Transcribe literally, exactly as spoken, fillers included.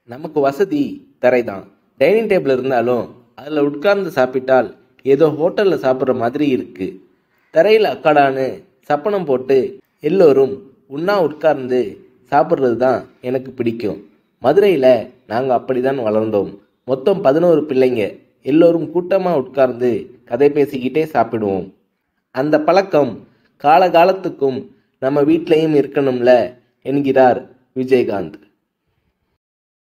நமக்கு வசதி தரை தான். டைனிங் டேபிள் இருந்தாலும் அதில் உட்கார்ந்து சாப்பிட்டால் ஏதோ ஹோட்டலில் சாப்பிட்ற மாதிரி இருக்கு. தரையில் அக்காடான்னு சப்பனம் போட்டு எல்லோரும் உண்ணா உட்கார்ந்து சாப்பிட்றது தான் எனக்கு பிடிக்கும். மதுரையில் நாங்கள் அப்படி தான் வளர்ந்தோம். மொத்தம் பதினோரு பிள்ளைங்க. எல்லோரும் கூட்டமாக உட்கார்ந்து கதை பேசிக்கிட்டே சாப்பிடுவோம். அந்த பழக்கம் காலகாலத்துக்கும் நம்ம வீட்லேயும் இருக்கணும்ல என்கிறார் விஜயகாந்த்.